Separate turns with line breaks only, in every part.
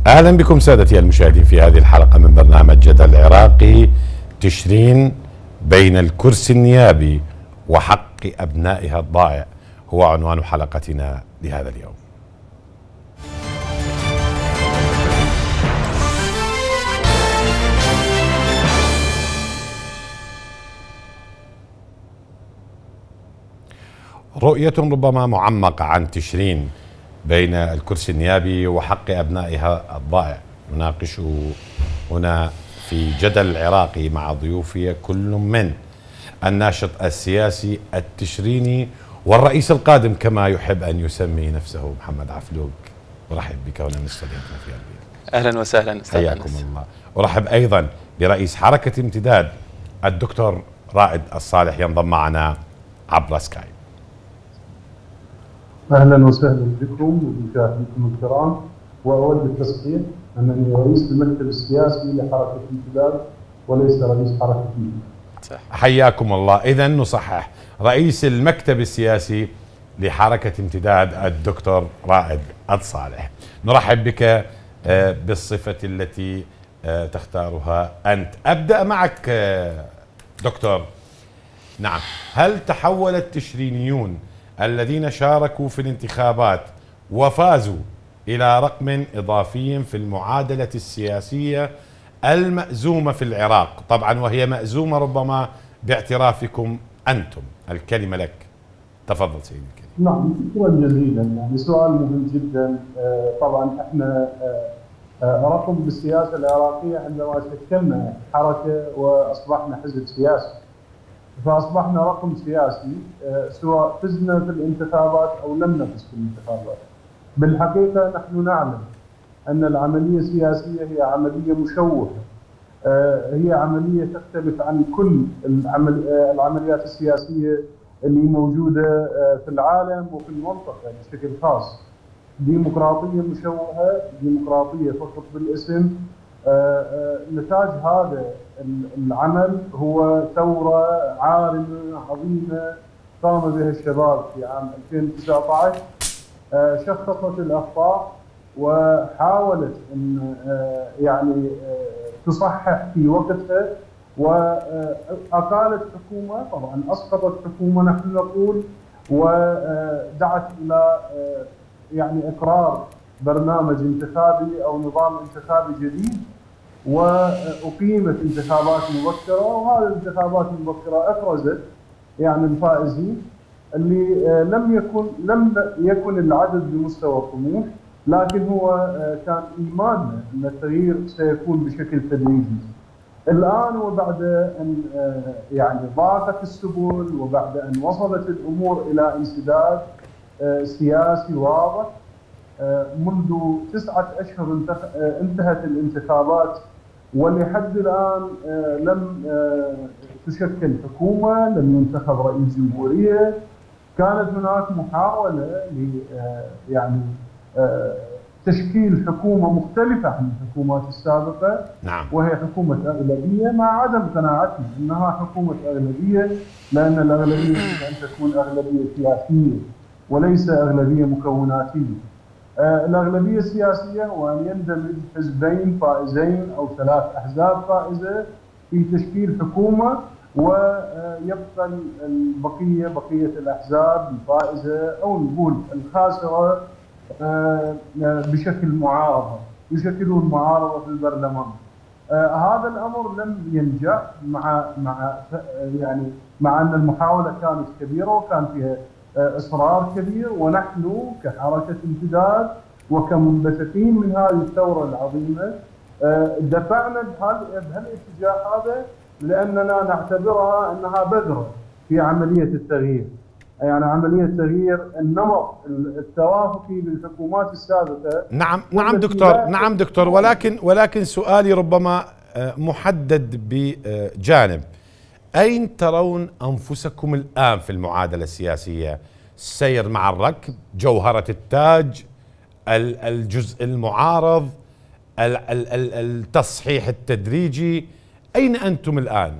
أهلا بكم سادتي المشاهدين في هذه الحلقة من برنامج جدل عراقي. تشرين بين الكرسي النيابي وحق أبنائها الضائع هو عنوان حلقتنا لهذا اليوم. رؤية ربما معمقة عن تشرين بين الكرسي النيابي وحق أبنائها الضائع نناقش هنا في جدل عراقي مع ضيوفي، كل من الناشط السياسي التشريني والرئيس القادم كما يحب أن يسمي نفسه محمد عفلوق. أرحب بك هنا من استوديوهاتنا في أربيل.
أهلا وسهلا أستاذ أنس.
حياكم الله. أرحب أيضا برئيس حركة امتداد الدكتور رائد الصالح ينضم معنا عبر سكايب.
اهلا وسهلا بكم وبمشاهديكم الكرام، واود التصحيح انني رئيس المكتب السياسي لحركه امتداد وليس رئيس حركه امتداد.
حياكم الله. اذا نصحح، رئيس المكتب السياسي لحركه امتداد الدكتور رائد الصالح. نرحب بك بالصفه التي تختارها انت. ابدا معك دكتور. نعم، هل تحول التشرينيون الذين شاركوا في الانتخابات وفازوا إلى رقم إضافي في المعادلة السياسية المأزومة في العراق، طبعا وهي مأزومة ربما باعترافكم أنتم؟ الكلمة لك، تفضل سيدي الكريم.
نعم، شكرا جزيلا. يعني سؤال مهم جدا. طبعا احنا رقم بالسياسة العراقية عندما شكلنا حركة وأصبحنا حزب سياسي، فأصبحنا رقم سياسي سواء فزنا في الانتخابات أو لم نفز في الانتخابات. بالحقيقة نحن نعلم أن العملية السياسية هي عملية مشوهة، هي عملية تختلف عن كل العمليات السياسية اللي موجودة في العالم وفي المنطقة بشكل خاص. ديمقراطية مشوهة، ديمقراطية فقط بالاسم. نتاج هذا العمل هو ثورة عارمة عظيمة قام بها الشباب في عام 2019، شخصت الأخطاء وحاولت أن يعني تصحح في وقتها، وأقالت حكومة، طبعا أسقطت حكومة نحن نقول، ودعت إلى يعني إقرار برنامج انتخابي أو نظام انتخابي جديد، وأقيمت انتخابات مبكرة، وهذه الانتخابات المبكرة أفرزت يعني الفائزين اللي لم يكن العدد بمستوى الطموح، لكن هو كان إيماننا أن التغيير سيكون بشكل تدريجي. الآن وبعد أن يعني ضاقت السبل وبعد أن وصلت الأمور إلى انسداد سياسي واضح، منذ 9 أشهر انتهت الانتخابات ولحد الآن لم تشكل حكومة، لم ينتخب رئيس جمهورية. كانت هناك محاولة يعني تشكيل حكومة مختلفة عن الحكومات السابقة.
نعم.
وهي حكومة أغلبية، مع عدم قناعتنا أنها حكومة أغلبية، لأن الأغلبية يجب أن تكون أغلبية سياسية وليس أغلبية مكوناتية. الأغلبية السياسية وأن يندمج حزبين فائزين أو 3 أحزاب فائزة في تشكيل حكومة، ويبقى بقية الأحزاب الفائزة أو نقول الخاسرة بشكل معارضة، يشكلون معارضة في البرلمان. هذا الأمر لم ينجح مع أن المحاولة كانت كبيرة وكان فيها إصرار كبير، ونحن كحركة امتداد وكمنبثقين من هذه الثورة العظيمة دفعنا بهالاتجاه هذا، لأننا نعتبرها أنها بذرة في عملية التغيير، يعني عملية تغيير النمط التوافقي للحكومات السابقة.
نعم دكتور، ولكن سؤالي ربما محدد بجانب. أين ترون أنفسكم الآن في المعادلة السياسية؟ السير مع الركب، جوهرة التاج، الجزء المعارض، التصحيح التدريجي، أين أنتم الآن؟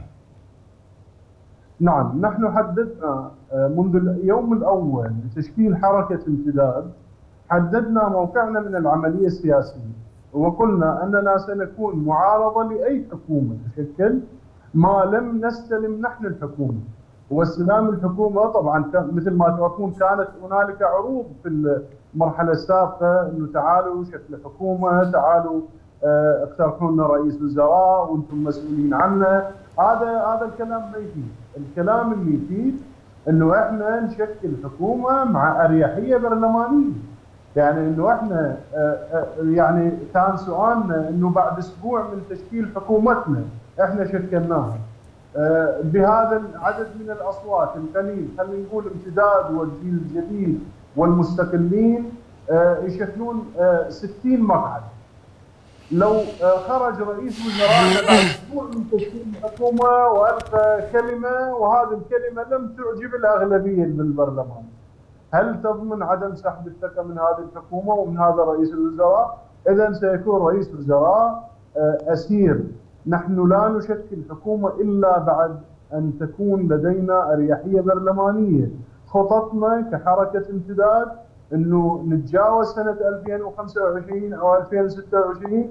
نعم، نحن حددنا منذ اليوم الأول لتشكيل حركة امتداد، حددنا موقعنا من العملية السياسية. وقلنا أننا سنكون معارضة لأي حكومة تشكل ما لم نستلم نحن الحكومة. واستلام الحكومة طبعا مثل ما تعرفون كانت هنالك عروض في المرحلة السابقة أنه تعالوا شكل حكومة، تعالوا اقترحوا لنا رئيس وزراء وانتم مسؤولين عنه. هذا الكلام ما يفيد. الكلام اللي يفيد انه احنا نشكل حكومه مع اريحيه برلمانيه. يعني انه احنا يعني كان سؤالنا انه بعد اسبوع من تشكيل حكومتنا احنا شكلناها بهذا العدد من الاصوات القليل، خلينا نقول امتداد والجيل الجديد والمستقلين يشكلون 60 مقعد. لو خرج رئيس وزراء بعد اسبوع من تشكيل الحكومه والقى كلمه وهذه الكلمه لم تعجب الاغلبيه بالبرلمان، هل تضمن عدم سحب الثقه من هذه الحكومه ومن هذا رئيس الوزراء؟ اذا سيكون رئيس وزراء اسير. نحن لا نشكل حكومه الا بعد ان تكون لدينا اريحيه برلمانيه. خططنا كحركه امتداد انه نتجاوز سنه 2025 او 2026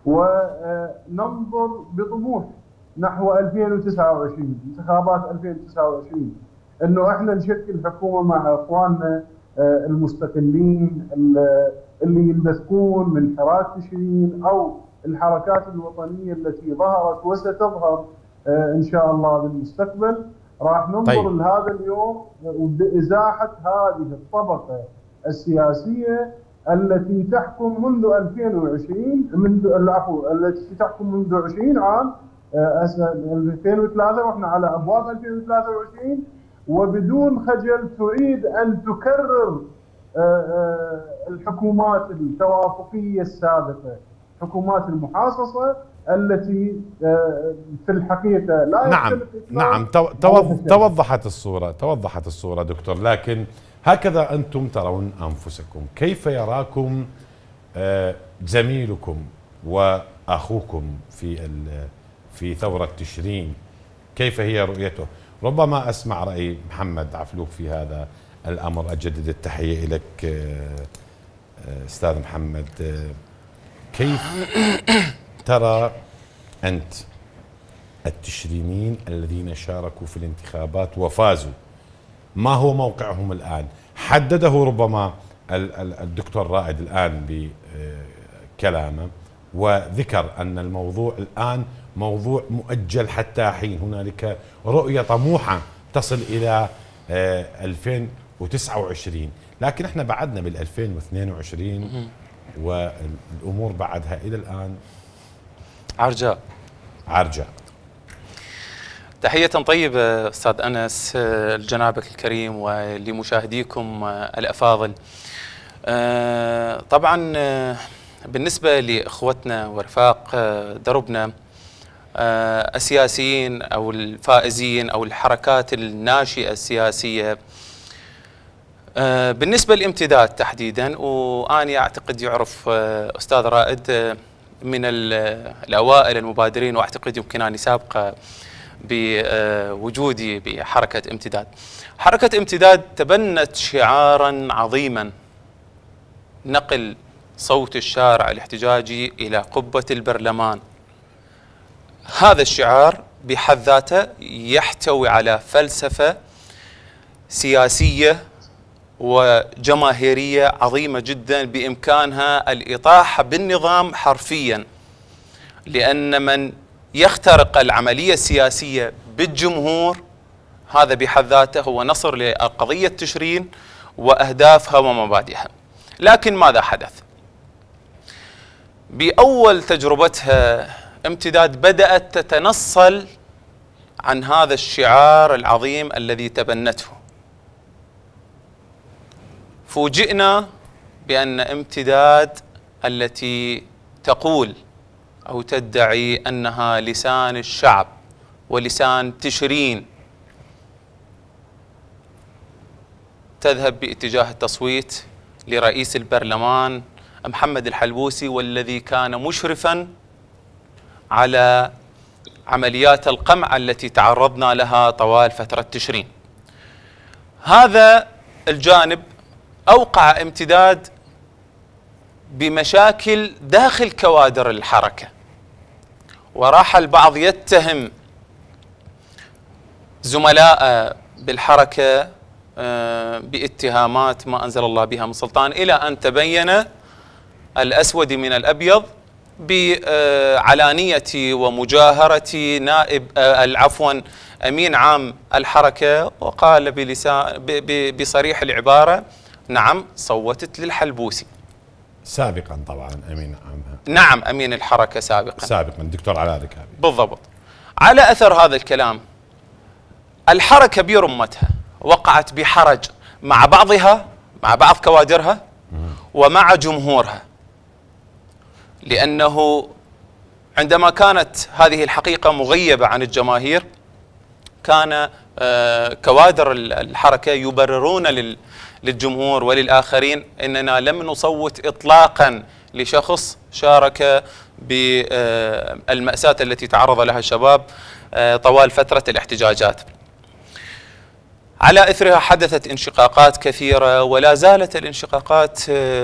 وننظر بطموح نحو 2029 انتخابات 2029 انه احنا نشكل حكومه مع اخواننا المستقلين اللي ينبثقون من حراك تشرين او الحركات الوطنيه التي ظهرت وستظهر ان شاء الله بالمستقبل. راح ننظر لهذا اليوم وبازاحه هذه الطبقه السياسيه التي تحكم منذ 2020 التي تحكم منذ 20 عام 2003 واحنا على ابواب 2023 وبدون خجل تريد ان تكرر الحكومات التوافقيه السابقه، حكومات المحاصصه التي في الحقيقه لا
نعم توضحت الصوره دكتور، لكن هكذا أنتم ترون أنفسكم. كيف يراكم زميلكم وأخوكم في ثورة تشرين؟ كيف هي رؤيته؟ ربما أسمع رأي محمد عفلوك في هذا الأمر. أجدد التحية لك أستاذ محمد. كيف ترى أنت التشرينيين الذين شاركوا في الانتخابات وفازوا؟ ما هو موقعهم الآن؟ حدده ربما الدكتور رائد الآن بكلامه وذكر أن الموضوع الآن موضوع مؤجل حتى حين. هنالك رؤية طموحة تصل إلى 2029، لكن احنا بعدنا بال 2022 والأمور بعدها إلى الآن عرجاء.
تحية طيبة أستاذ أنس لجنابك الكريم ولمشاهديكم الأفاضل. طبعا بالنسبة لإخوتنا ورفاق دربنا السياسيين أو الفائزين أو الحركات الناشئة السياسية، بالنسبة للامتداد تحديدا، وأنا أعتقد يعرف أستاذ رائد من الأوائل المبادرين، وأعتقد يمكن أني سابقة بوجودي بحركة امتداد. حركة امتداد تبنت شعارا عظيما: نقل صوت الشارع الاحتجاجي إلى قبة البرلمان. هذا الشعار بحد ذاته يحتوي على فلسفة سياسية وجماهيرية عظيمة جدا بإمكانها الإطاحة بالنظام حرفيا، لأن من يخترق العملية السياسية بالجمهور هذا بحد ذاته هو نصر لقضية تشرين وأهدافها ومبادئها. لكن ماذا حدث؟ بأول تجربتها امتداد بدأت تتنصل عن هذا الشعار العظيم الذي تبنته. فوجئنا بأن امتداد التي تقول أو تدعي أنها لسان الشعب ولسان تشرين تذهب باتجاه التصويت لرئيس البرلمان محمد الحلبوسي، والذي كان مشرفا على عمليات القمع التي تعرضنا لها طوال فترة تشرين. هذا الجانب أوقع امتداد بمشاكل داخل كوادر الحركة، وراح البعض يتهم زملاء بالحركة باتهامات ما أنزل الله بها من سلطان، إلى أن تبين الأسود من الأبيض بعلانية ومجاهرة نائب عفوا أمين عام الحركة، وقال بصريح العبارة: نعم صوتت للحلبوسي.
سابقا طبعا أمين عامها.
نعم أمين الحركة سابقا
الدكتور علاء ذكابي.
بالضبط. على أثر هذا الكلام الحركة برمتها وقعت بحرج مع بعضها، مع بعض كوادرها ومع جمهورها، لأنه عندما كانت هذه الحقيقة مغيبة عن الجماهير كان كوادر الحركة يبررون للجمهور وللآخرين أننا لم نصوت إطلاقا لشخص شارك بالمأساة التي تعرض لها الشباب طوال فترة الاحتجاجات. على إثرها حدثت انشقاقات كثيرة، ولا زالت الانشقاقات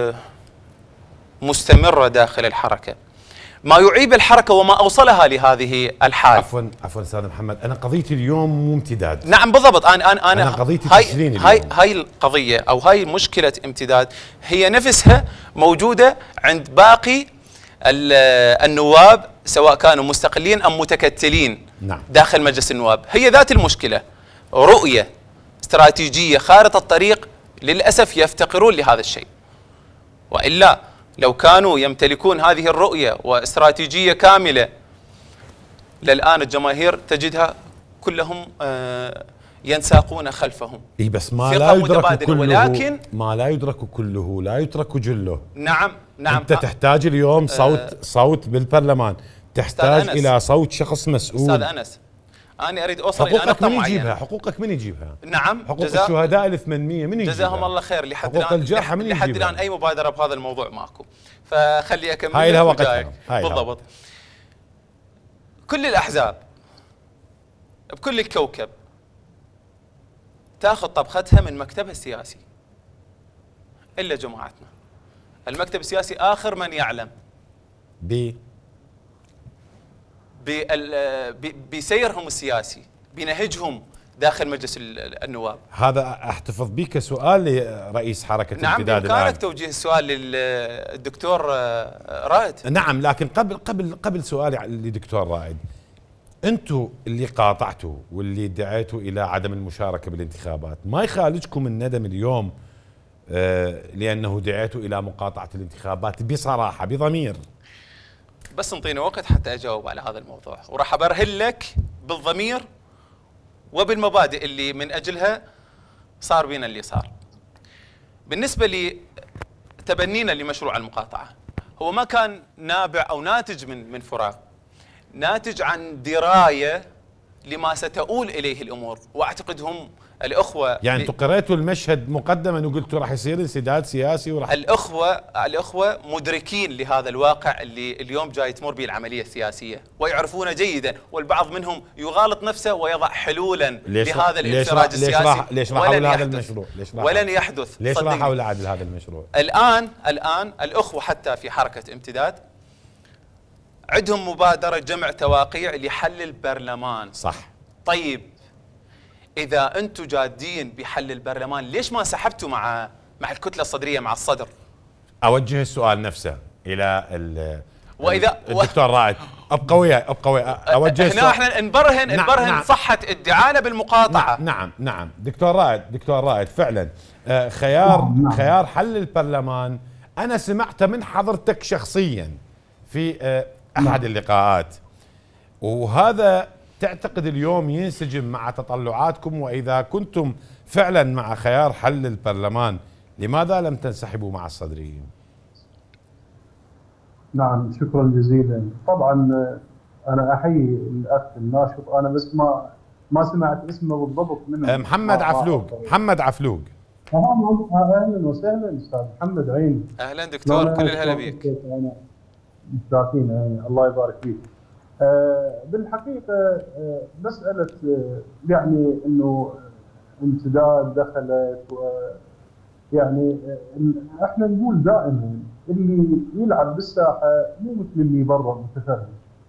مستمرة داخل الحركة، ما يعيب الحركة وما أوصلها لهذه الحال.
عفوا أستاذ محمد، أنا قضيتي اليوم مو امتداد.
نعم بالضبط. أنا
قضيتي تشرين اليوم.
هاي القضية أو هاي مشكلة امتداد هي نفسها موجودة عند باقي النواب، سواء كانوا مستقلين أم متكتلين.
نعم.
داخل مجلس النواب هي ذات المشكلة، رؤية استراتيجية خارطة الطريق للأسف يفتقرون لهذا الشيء، وإلا لو كانوا يمتلكون هذه الرؤية واستراتيجية كاملة للآن الجماهير تجدها كلهم ينساقون خلفهم.
اي بس ما لا يدرك كله،
ولكن
ما لا يدرك كله لا يترك جله.
نعم
انت تحتاج اليوم صوت بالبرلمان، تحتاج الى صوت شخص مسؤول.
استاذ انس، انا اريد اوصل الى نقطه معينه.
حقوقك من يجيبها؟
نعم،
حقوق الشهداء ال 800 من يجيبها؟
جزاهم الله خير. لحد الان اي مبادره بهذا الموضوع ماكو، فخلي اكمل.
هاي لها وقتها.
بالضبط. كل الاحزاب بكل الكوكب تاخذ طبختها من مكتبها السياسي، الا جماعتنا. المكتب السياسي اخر من يعلم بسيرهم السياسي، بنهجهم داخل مجلس النواب.
هذا احتفظ به كسؤال لرئيس حركة الامتداد الآن.
نعم، بإمكانك توجيه السؤال للدكتور رائد.
نعم، لكن قبل سؤالي للدكتور رائد، انتم اللي قاطعتوا واللي دعيتوا الى عدم المشاركة بالانتخابات، ما يخالجكم الندم اليوم لانه دعيتوا الى مقاطعة الانتخابات بصراحة بضمير؟
بس انطيني وقت حتى اجاوب على هذا الموضوع، وراح ابرهن لك بالضمير وبالمبادئ اللي من اجلها صار بينا اللي صار. بالنسبه لي تبنينا لمشروع المقاطعه هو ما كان نابع او ناتج من فراغ، ناتج عن درايه لما ستؤول اليه الامور، واعتقد هم الاخوه
يعني انتم قريتوا المشهد مقدما وقلتوا راح يصير انسداد سياسي وراح
الاخوه مدركين لهذا الواقع اللي اليوم جاي تمر به العمليه السياسيه، ويعرفونه جيدا، والبعض منهم يغالط نفسه ويضع حلولا لهذا الانفراج السياسي.
ليش راح حول هذا المشروع؟
ولن يحدث.
ليش راح حول عدل هذا المشروع؟
الان الاخوه حتى في حركه امتداد عندهم مبادره جمع تواقيع لحل البرلمان.
صح.
طيب إذا أنتم جادين بحل البرلمان ليش ما سحبتوا مع الكتلة الصدرية، مع الصدر؟
أوجه السؤال نفسه إلى الدكتور رائد. أبقى وياي أوجه السؤال.
هنا احنا نبرهن صحة ادعانا بالمقاطعة.
نعم دكتور رائد فعلا خيار حل البرلمان أنا سمعته من حضرتك شخصيا في أحد اللقاءات، وهذا تعتقد اليوم ينسجم مع تطلعاتكم؟ وإذا كنتم فعلا مع خيار حل البرلمان لماذا لم تنسحبوا مع الصدريين؟
نعم شكرا جزيلا. طبعا أنا أحيي الأخ الناشط، أنا بس ما سمعت اسمه بالضبط منه.
محمد عفلوق.
أهلا وسهلا أستاذ محمد عين.
أهلا دكتور، كل الهلا بيك.
مشتاقين، الله يبارك فيك. بالحقيقة مسألة يعني أنه امتداد دخلت يعني احنا نقول دائما اللي يلعب بالساحه مو مثل اللي برا متفرج.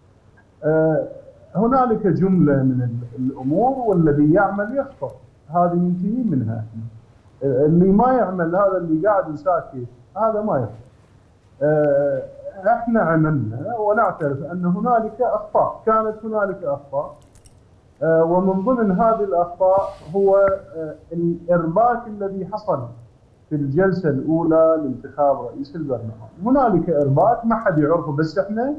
هنالك جمله من الامور والذي يعمل يخطأ، هذه ننتهي منها. اللي ما يعمل، هذا اللي قاعد وساكت هذا ما يخطأ. احنا عملنا ونعترف ان هنالك اخطاء، كانت هنالك اخطاء، ومن ضمن هذه الاخطاء هو الارباك الذي حصل في الجلسه الاولى لانتخاب رئيس البرلمان. هنالك ارباك ما حد يعرفه، بس احنا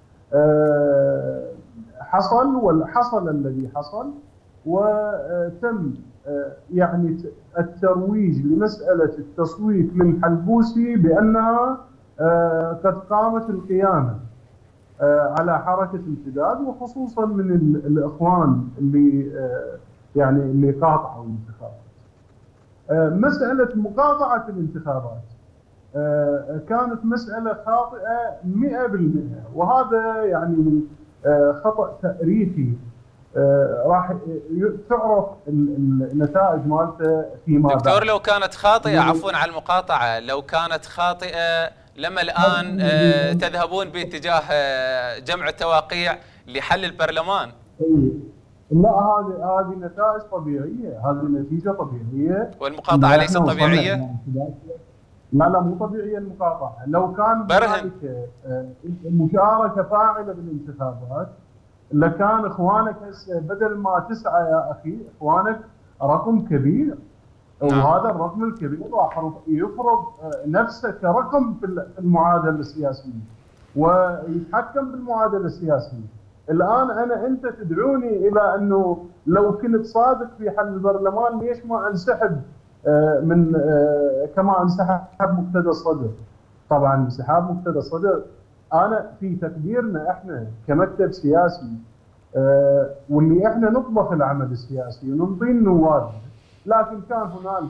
حصل الذي حصل، وتم يعني الترويج لمساله التصويت للحلبوسي بانها قد قامت القيامه على حركه امتداد، وخصوصا من الاخوان اللي يعني اللي قاطعوا الانتخابات. مساله مقاطعه الانتخابات كانت مساله خاطئه 100%، وهذا يعني خطا تاريخي راح تعرف النتائج مالته فيما بعد.
دكتور، لو كانت خاطئه، عفوا على المقاطعه، لو كانت خاطئه لما الان تذهبون باتجاه جمع التواقيع لحل البرلمان؟
لا، هذه نتائج طبيعيه، هذه نتيجه طبيعيه.
والمقاطعه ليست طبيعيه؟
لا مو طبيعيه المقاطعه. لو كان هنالك مشاركه فاعله بالانتخابات لكان اخوانك هسه بدل ما 9 يا اخي، اخوانك رقم كبير، وهذا الرقم الكبير راح يفرض نفسه كرقم في المعادله السياسيه ويتحكم بالمعادله السياسيه. الان انت تدعوني الى انه لو كنت صادق في حل البرلمان ليش ما انسحب من كما انسحب مقتدى الصدر؟ طبعا انسحاب مقتدى الصدر انا في تقديرنا احنا كمكتب سياسي واللي احنا نطبخ العمل السياسي وننطي النواب، لكن كان هنالك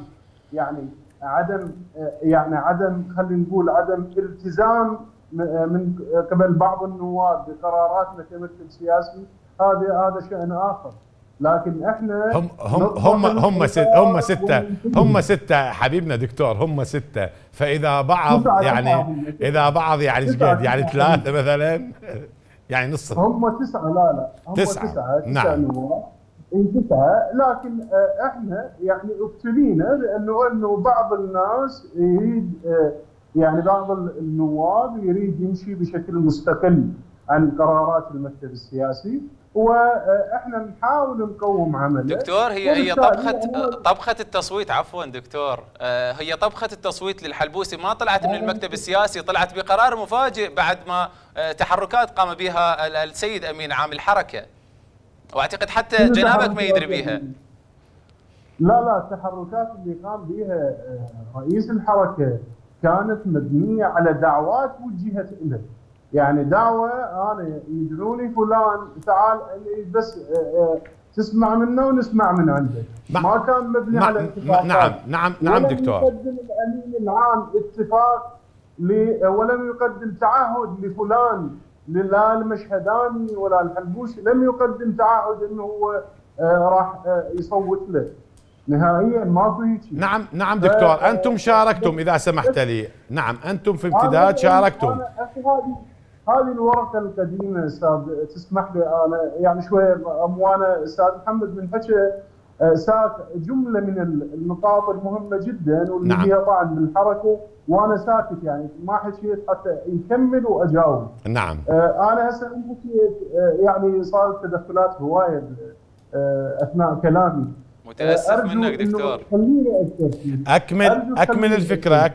عدم خلينا نقول عدم التزام من قبل بعض النواب بقراراتنا كمكتب سياسي. هذا شأن اخر، لكن احنا
هم ستة حبيبنا دكتور، هم 6، فاذا بعض يعني ايش قد يعني 3 مثلا يعني نص.
هم 9 لا هم 9
نعم
9 لكن احنا يعني ابتلينا لانه بعض الناس يريد يعني بعض النواب يريد يمشي بشكل مستقل عن قرارات المكتب السياسي، واحنا نحاول نقوم عمله.
دكتور، هي طبخه التصويت، عفوا دكتور، هي طبخه التصويت للحلبوسي ما طلعت من المكتب السياسي، طلعت بقرار مفاجئ بعد ما تحركات قام بها السيد امين عام الحركه، واعتقد حتى جنابك ما يدري بها.
لا التحركات اللي قام بها رئيس الحركه كانت مبنيه على دعوات وجهت له، يعني دعوه انا يدعوني فلان تعال بس تسمع منه ونسمع من عندك، ما كان مبني على اتفاقات.
نعم دكتور.
ولم يقدم الامين العام اتفاق ولم يقدم تعهد لفلان، لا المشهداني ولا الحلبوسي، لم يقدم تعهد انه هو راح يصوت له نهائيا، ما في شيء.
نعم دكتور، انتم شاركتم اذا سمحت لي. نعم انتم في امتداد شاركتم.
هذه الورقه القديمه استاذ، تسمح لي انا يعني شويه، وانا استاذ محمد من حكى ساق جمله من النقاط المهمه جدا واللي فيها طعن بالحركه، وانا ساكت يعني ما حكيت حتى يكمل واجاوب.
نعم.
انا هسه حكيت يعني صارت تدخلات هوايه اثناء كلامي.
متاسف منك دكتور.
خليني
اكمل الفكره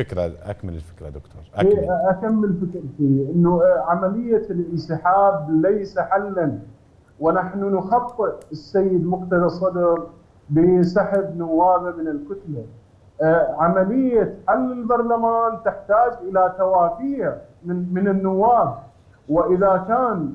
دكتور.
اكمل فكرتي انه عمليه الانسحاب ليس حلا، ونحن نخطئ السيد مقتدى الصدر بسحب نوابه من الكتله. عمليه حل البرلمان تحتاج الى توافير من النواب، واذا كان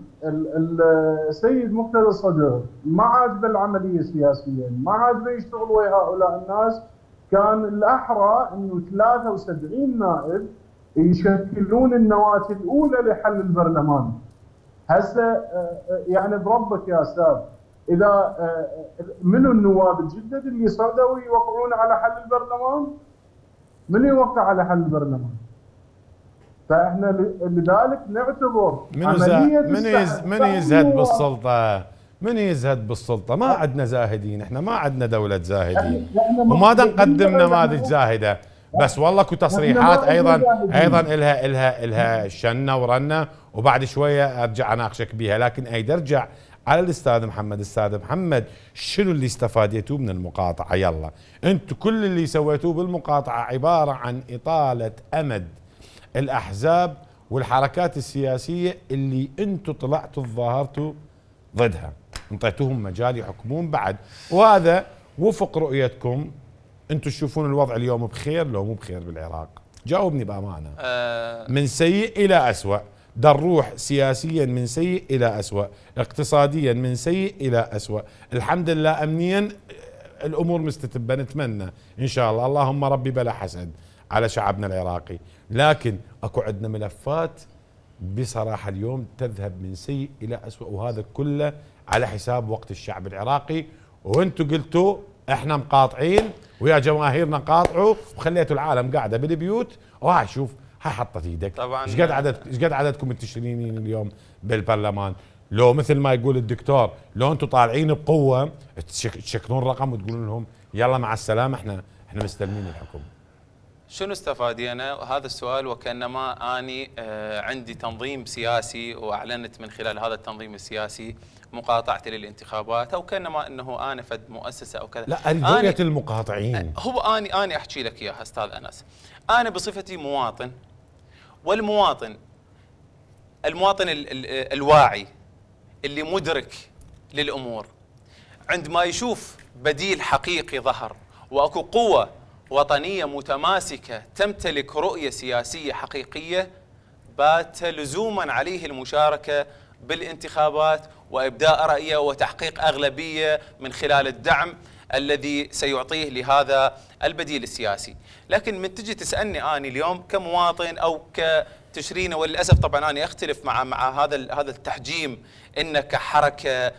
السيد مقتدى الصدر ما عاجبه العمليه سياسيا، ما عاجبه يشتغل ويا هؤلاء الناس، كان الاحرى انه 73 نائب يشكلون النواه الاولى لحل البرلمان. هسه يعني بربك يا استاذ، اذا منو النواب الجدد اللي صعدوا يوقعون على حل البرلمان؟ من يوقع على حل البرلمان؟ فاحنا لذلك نعتبر
من يزهد بالسلطه؟ من يزهد بالسلطه؟ ما عندنا زاهدين، احنا ما عندنا دوله زاهدين، وما نقدم نماذج زاهده. بس والله اكو تصريحات ايضا الها شنه ورنه، وبعد شويه ارجع اناقشك بها. لكن ايد ارجع على الاستاذ محمد. استاذ محمد، شنو اللي استفاديتوه من المقاطعه؟ يلا انتم كل اللي سويتوه بالمقاطعه عباره عن اطاله امد الاحزاب والحركات السياسيه اللي انتم طلعتوا تظاهرتوا ضدها، انطيتوهم مجال يحكمون بعد، وهذا وفق رؤيتكم. انتم تشوفون الوضع اليوم بخير لو مو بخير بالعراق؟ جاوبني بامانه. من سيء الى اسوأ، نروح سياسيا من سيء الى اسوأ، اقتصاديا من سيء الى اسوأ، الحمد لله امنيا الامور مستتبه، نتمنى ان شاء الله، اللهم ربي بلا حسد على شعبنا العراقي. لكن اكو عندنا ملفات بصراحه اليوم تذهب من سيء الى اسوأ، وهذا كله على حساب وقت الشعب العراقي. وانتم قلتوا احنا مقاطعين ويا جماهيرنا قاطعوا، وخليتوا العالم قاعده بالبيوت. وها شوف، هاي حطت ايدك.
طبعا
ايش قد عددكم التشرينيين اليوم بالبرلمان؟ لو مثل ما يقول الدكتور، لو انتم طالعين بقوه تشكلون رقم وتقولون لهم يلا مع السلامه، احنا مستلمين الحكم.
شنو استفادينا؟ هذا السؤال وكانما اني عندي تنظيم سياسي واعلنت من خلال هذا التنظيم السياسي مقاطعتي للانتخابات، او كانما انه انا فد مؤسسه او كذا.
لا، اريد رؤيه المقاطعين.
هو اني احكي لك اياها استاذ انس. انا بصفتي مواطن، والمواطن الواعي اللي مدرك للامور، عندما يشوف بديل حقيقي ظهر واكو قوه وطنيه متماسكه تمتلك رؤيه سياسيه حقيقيه، بات لزوما عليه المشاركه بالانتخابات وابداء رايه وتحقيق اغلبيه من خلال الدعم الذي سيعطيه لهذا البديل السياسي. لكن من تجي تسالني اني اليوم كمواطن او كتشرينه، وللاسف طبعا انا اختلف مع هذا التحجيم ان كحركه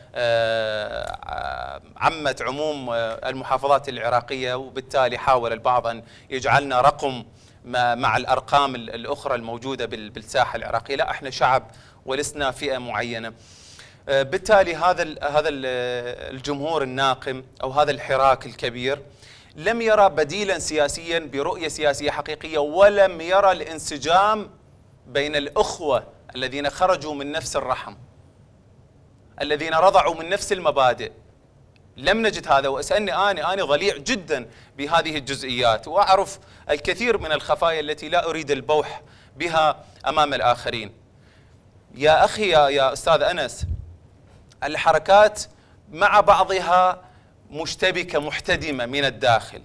عمت عموم المحافظات العراقيه، وبالتالي حاول البعض ان يجعلنا رقم مع الارقام الاخرى الموجوده بالساحه العراقيه. لا، احنا شعب ولسنا فئه معينه. بالتالي هذا الجمهور الناقم او هذا الحراك الكبير لم يرى بديلا سياسيا برؤيه سياسيه حقيقيه، ولم يرى الانسجام بين الاخوه الذين خرجوا من نفس الرحم، الذين رضعوا من نفس المبادئ. لم نجد هذا. واسالني اني ضليع جدا بهذه الجزئيات، واعرف الكثير من الخفايا التي لا اريد البوح بها امام الاخرين. يا اخي يا استاذ انس، الحركات مع بعضها مشتبكه محتدمه من الداخل.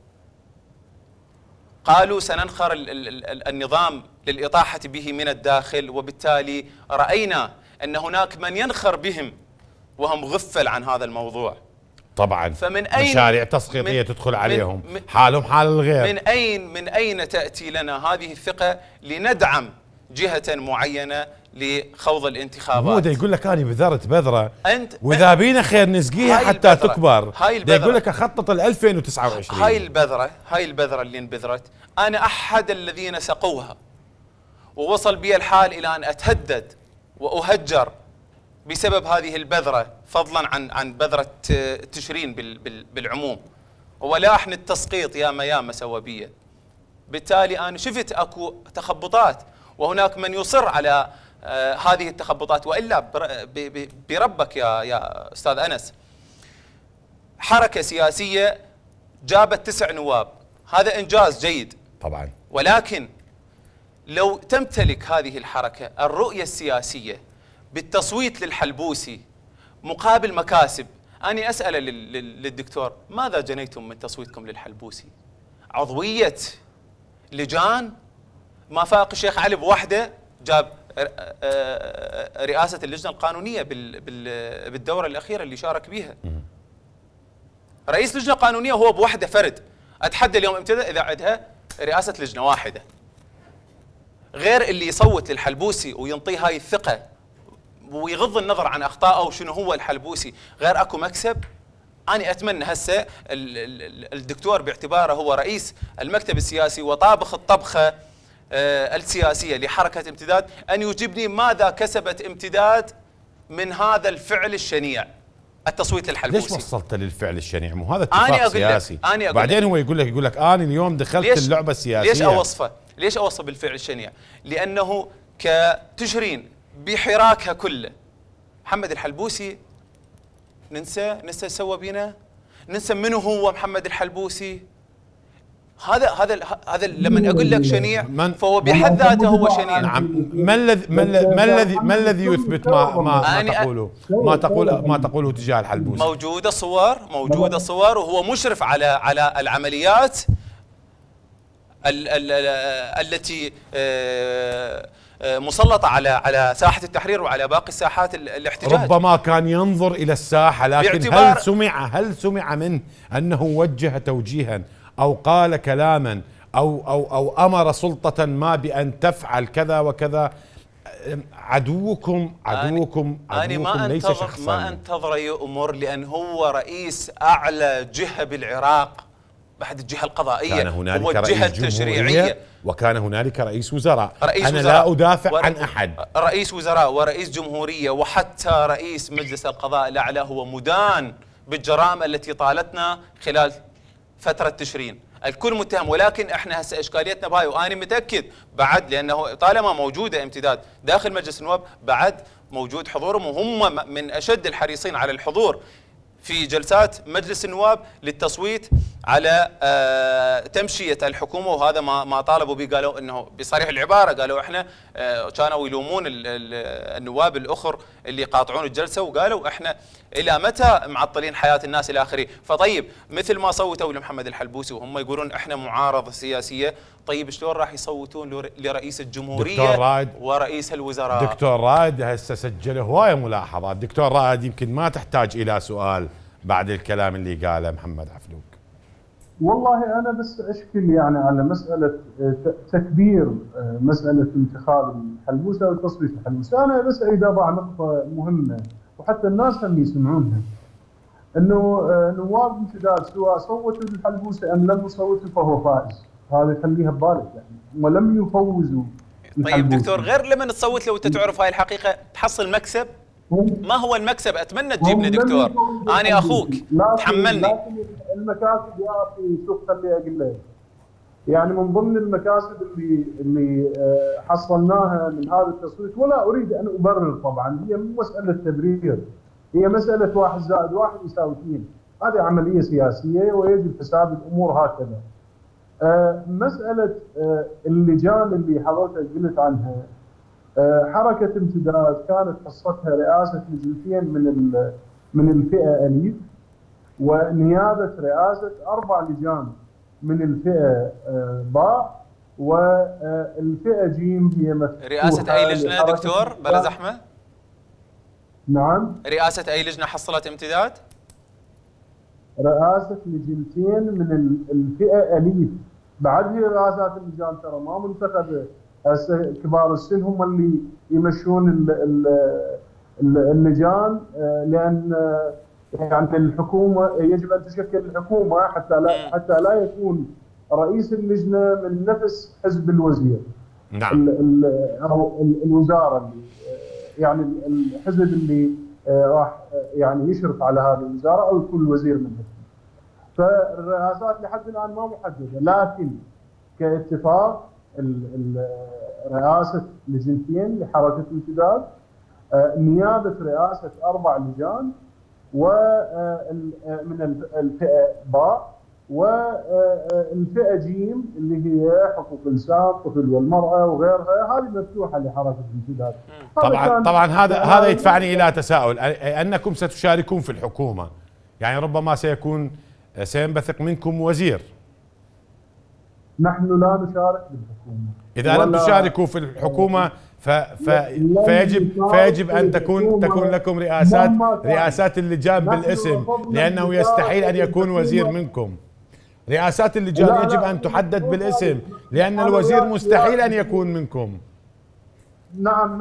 قالوا سننخر النظام للإطاحة به من الداخل، وبالتالي رأينا أن هناك من ينخر بهم وهم غفل عن هذا الموضوع.
طبعا فمن أين مشاريع تسقيطية تدخل عليهم حالهم حال الغير.
من أين تأتي لنا هذه الثقة لندعم جهة معينة لخوض الانتخابات؟
هو ده يقول لك أنا بذرت بذرة وإذا بينا خير نسقيها حتى تكبر. ده يقول لك أخطط 2029.
هاي البذرة اللي انبذرت، أنا أحد الذين سقوها، ووصل بي الحال إلى أن أتهدد وأهجر بسبب هذه البذرة، فضلا عن بذرة تشرين بالعموم، ولحن التسقيط ياما سوى بي. بالتالي أنا شفت أكو تخبطات، وهناك من يصر على هذه التخبطات. وإلا بربك يا أستاذ أنس، حركة سياسية جابت 9 نواب، هذا إنجاز جيد طبعا، ولكن لو تمتلك هذه الحركة الرؤية السياسية بالتصويت للحلبوسي مقابل مكاسب. أنا أسأل للدكتور، ماذا جنيتم من تصويتكم للحلبوسي؟ عضوية لجان؟ ما فاق الشيخ علي بوحده جاب رئاسة اللجنة القانونية بالدورة الأخيرة اللي شارك بها. رئيس لجنة قانونية هو بوحده فرد. أتحدى اليوم ابتدى إذا عندها رئاسة لجنة واحدة، غير اللي يصوت للحلبوسي وينطيه هاي الثقة ويغض النظر عن أخطائه وشنو هو الحلبوسي، غير أكو مكسب. أنا أتمنى هسه الدكتور باعتباره هو رئيس المكتب السياسي وطابخ الطبخة السياسية لحركة امتداد أن يجيبني ماذا كسبت امتداد من هذا الفعل الشنيع، التصويت للحلبوسي.
ليش وصلت للفعل الشنيع؟ مو هذا اتفاق سياسي. بعدين هو يقول لك أنا اليوم دخلت اللعبة السياسية.
ليش أوصفه بالفعل الشنيع؟ لأنه كتشرين بحراكها كله محمد الحلبوسي ننسى سوى بينا، ننسى منه هو محمد الحلبوسي. هذا لما اقول لك شنيع فهو بحد ذاته هو شنيع.
نعم. ما الذي يثبت ما تقوله تجاه الحلبوسي؟
موجوده صور وهو مشرف على العمليات التي مسلطة على ساحة التحرير وعلى باقي ساحات الاحتجاج.
ربما كان ينظر إلى الساحة، لكن هل سمع منه أنه وجه توجيها أو قال كلاما أو أمر سلطة ما بأن تفعل كذا وكذا؟ عدوكم ليس شخصا.
ما انتظر يؤمر، لأن هو رئيس أعلى جهة بالعراق بعد الجهة القضائية،
كان هنالك
هو الجهة التشريعية،
وكان هنالك رئيس وزراء. أنا لا أدافع عن أحد.
رئيس وزراء ورئيس جمهورية وحتى رئيس مجلس القضاء الأعلى هو مدان بالجرائم التي طالتنا خلال فترة تشرين. الكل متهم، ولكن احنا هسه اشكاليتنا بهاي، وانا متاكد بعد لانه طالما موجوده امتداد داخل مجلس النواب بعد موجود حضورهم، وهم من اشد الحريصين على الحضور في جلسات مجلس النواب للتصويت على تمشية الحكومة. وهذا ما طالبوا به، قالوا انه بصريح العبارة قالوا احنا كانوا يلومون النواب الاخر اللي يقاطعون الجلسة، وقالوا احنا الى متى معطلين حياة الناس الى اخره. فطيب مثل ما صوتوا لمحمد الحلبوسي وهم يقولون احنا معارضة سياسية، طيب شلون راح يصوتون لرئيس الجمهورية ورئيس الوزراء؟
دكتور رائد هسه سجل هواية ملاحظات. دكتور رائد يمكن ما تحتاج الى سؤال بعد الكلام اللي قاله محمد عفلوك.
والله أنا بس أشكل يعني على مسألة تكبير مسألة انتخاب الحلبوسة وتصويت الحلبوسة. أنا بس أريد أضع نقطة مهمة وحتى الناس هم يسمعونها، أنه نواب امتداد سواء صوتوا للحلبوسة أم لم يصوتوا فهو فائز. هذا خليها ببالك، يعني هم لم يفوزوا.
طيب دكتور، غير لما تصوت لو أنت تعرف هاي الحقيقة تحصل مكسب، ما هو المكسب؟ أتمنى تجيبني دكتور، أنا أخوك تحملني.
لكن المكاسب يا أخي شوف خلي أقول لك، يعني من ضمن المكاسب اللي حصلناها من هذا التصويت، ولا أريد أن أبرر طبعا، هي مو مسألة تبرير، هي مسألة 1 زائد 1 يساوي 2. هذه عملية سياسية ويجب حساب الأمور هكذا. مسألة اللجان اللي حضرتك قلت عنها، حركة امتداد كانت حصتها رئاسة لجنتين من الفئة أليف، ونيابة رئاسة 4 لجان من الفئة باء، والفئة جيم هي مفتوحة.
رئاسة أي لجنة دكتور بلا زحمة؟
نعم.
رئاسة أي لجنة حصلت امتداد؟
رئاسة لجنتين من الفئة أليف. بعد هي رئاسات اللجان ترى ما منتخبة، هسه كبار السن هم اللي يمشون اللجان، لأن يعني الحكومة يجب أن تشكل الحكومة حتى لا يكون رئيس اللجنة من نفس حزب الوزير.
نعم.
أو الوزارة اللي يعني الحزب اللي راح يعني يشرف على هذه الوزارة أو يكون الوزير منها. فالرئاسات لحد الآن ما محددة، لكن كاتفاق رئاسة لجنتين لحركة امتداد، نيابة رئاسة 4 لجان، ومن الفئة باء، والفئة جيم اللي هي حقوق الإنسان، الطفل والمرأة وغيرها، هذه مفتوحة لحركة امتداد.
طبعا هذا يدفعني إلى تساؤل، أنكم ستشاركون في الحكومة، يعني ربما سينبثق منكم وزير.
نحن لا نشارك بالحكومة.
إذا لم تشاركوا في الحكومة فيجب أن تكون لكم رئاسات اللجان بالاسم، لأنه يستحيل أن يكون وزير منكم. رئاسات اللجان يجب أن تحدد بالاسم، لأن الوزير مستحيل أن يكون منكم.
نعم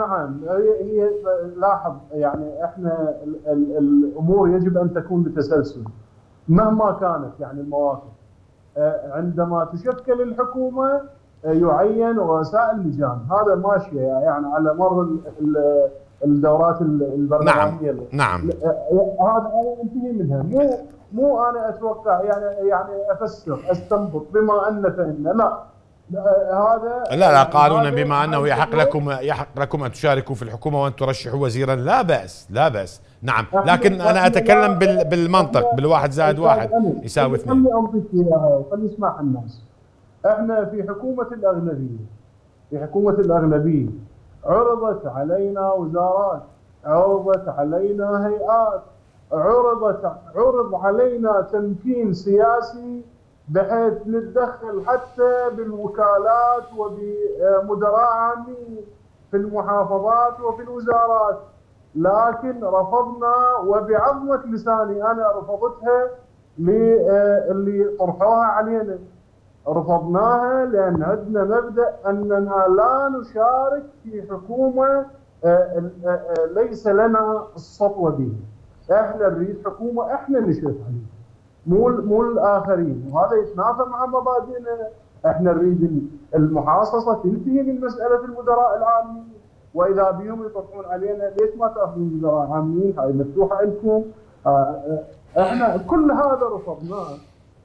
هي لاحظ، يعني احنا الأمور يجب أن تكون بتسلسل. مهما كانت يعني المواقف. عندما تشكل الحكومه يعين رؤساء اللجان، هذا ماشيه يعني على مر الدورات البرلمانيه.
نعم نعم.
هذا انا انتهي منها، مو انا اتوقع يعني افسر استنبط بما ان فان لا هذا
لا قانونا بما انه يحق لكم ان تشاركوا في الحكومه وان ترشحوا وزيرا، لا باس لا باس. نعم، لكن انا اتكلم بالمنطق، بالواحد زائد واحد يساوي اثنين.
خلي اعطيك اياها وخلي يسمعها الناس. احنا في حكومه الاغلبيه، عرضت علينا وزارات، عرضت علينا هيئات، عرض علينا تمكين سياسي بحيث نتدخل حتى بالوكالات وبمدراء عامين في المحافظات وفي الوزارات، لكن رفضنا وبعظمة لساني أنا رفضتها اللي طرحوها علينا. رفضناها لأن عندنا مبدأ أننا لا نشارك في حكومة ليس لنا السطوة بها. احنا نريد حكومة احنا نشرف عليها، مو الآخرين، وهذا يتنافى مع مبادئنا. احنا نريد المحاصصة تنتهي من مسألة المدراء العامين، وإذا بهم يطرحون علينا ليش ما تأخذون مدراء عامين، هاي مفتوحة لكم. احنا كل هذا رفضناه.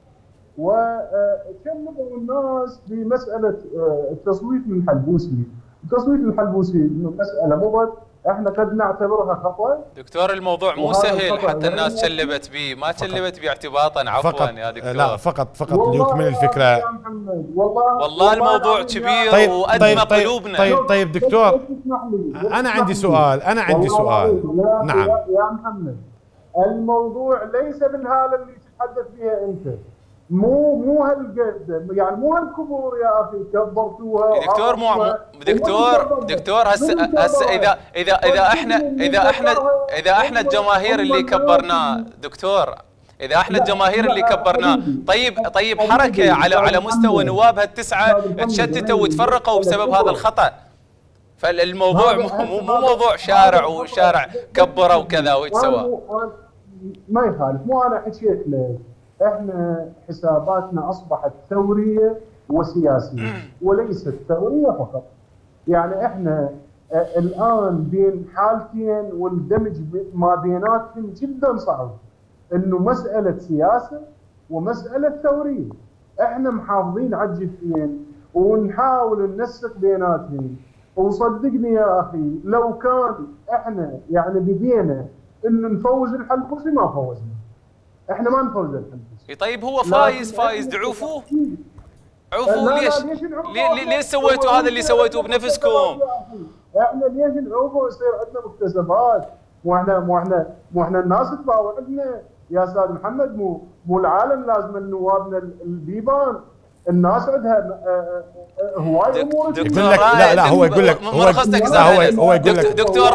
وكلموا الناس بمسألة التصويت من الحلبوسي. التصويت من الحلبوسي مسألة مضت، احنا قد نعتبرها خطأ.
دكتور الموضوع مو سهل حتى الناس شلبت به، ما شلبت به اعتباطا، عفوا يا دكتور.
لا فقط ليكمل الفكرة.
والله الموضوع كبير وأدمى قلوبنا.
طيب دكتور، أنا عندي سؤال. نعم
يا محمد، الموضوع ليس بالهالة اللي تتحدث فيها أنت، مو هالقد، يعني مو هالكبور يا اخي كبرتوها.
دكتور هسه اذا احنا الجماهير اللي كبرناه، دكتور اذا احنا الجماهير اللي كبرناه، طيب حركه على مستوى نوابها التسعه تشتتوا وتفرقوا بسبب هذا الخطا. فالموضوع مو موضوع شارع وشارع كبره وكذا ويتسوى.
ما يخالف، مو انا حكيت لك، احنا حساباتنا اصبحت ثوريه وسياسيه وليست ثوريه فقط. يعني احنا الان بين حالتين والدمج ما بيناتهم جدا صعب، انه مساله سياسه ومساله ثوريه. احنا محافظين على الجهتين ونحاول ننسق بيناتهم. وصدقني يا اخي لو كان احنا يعني بدينا انه نفوز الحلبوسي ما فوزنا. احنا ما نفوز الحلبوسي.
طيب هو فايز دعوفوه. عوفوا ليش سويتوا هذا اللي سويتوه بنفسكم؟
احنا ليش نعوفه ويصير عندنا مكتسبات؟ مو احنا الناس تباوعنا يا استاذ محمد. مو العالم لازم نوابنا البيبان. الناس عندها هواي امور.
لا هو يقول لك هو يقول لك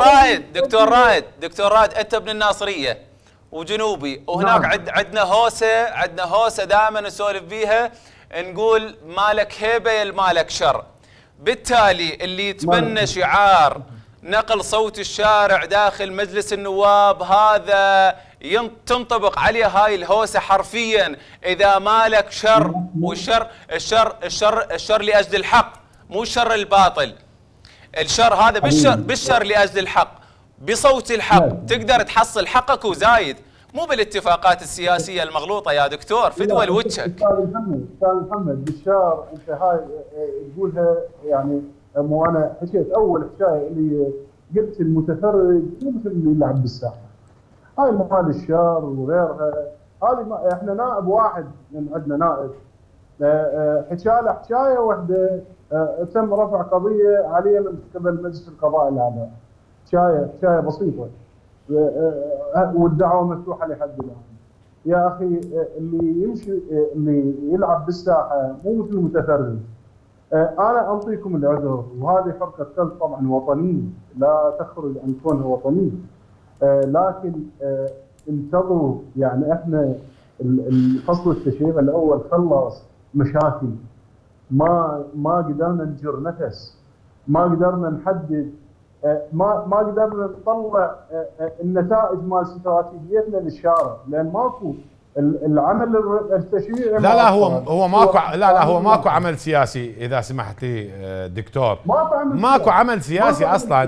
دكتور رائد انت ابن الناصريه وجنوبي، وهناك عندنا هوسه دائما نسولف بيها، نقول مالك هيبه يا مالك شر. بالتالي اللي يتبنى شعار نقل صوت الشارع داخل مجلس النواب هذا تنطبق عليه هاي الهوسه حرفيا. اذا مالك شر، والشر الشر لاجل الحق، مو الشر الباطل. الشر هذا بالشر لاجل الحق، بصوت الحق تقدر تحصل حقك وزايد، مو بالاتفاقات السياسيه المغلوطه يا دكتور. فدوى وجهك.
استاذ محمد بالشار انت هاي تقولها يعني. مو انا حكيت اول حكايه اللي قلت المتفرج مو مثل اللي يلعب بالساحه. هاي مال الشار وغيرها، هذه احنا نائب واحد من عندنا نائب حكى له حكايه واحده، تم رفع قضيه عليه من قبل مجلس القضاء الاعلى. حكايه بسيطه والدعوه مفتوحه لحد الان. يا اخي اللي يمشي اللي يلعب بالساحه مو مثل المتفرج. انا انطيكم العذر، وهذه حركه كلب طبعا وطنيه لا تخرج عن كونها وطنيه، لكن انتظروا. يعني احنا الفصل التشريعي الاول خلص مشاكل، ما قدرنا نجر نفس، ما قدرنا نحدد، ما قدرنا نطلع النتائج مال استراتيجيتنا للشارع، لان العمل التشريعي
لا هو ماكو عمل سياسي اذا سمحت لي دكتور. ماكو عمل سياسي اصلا.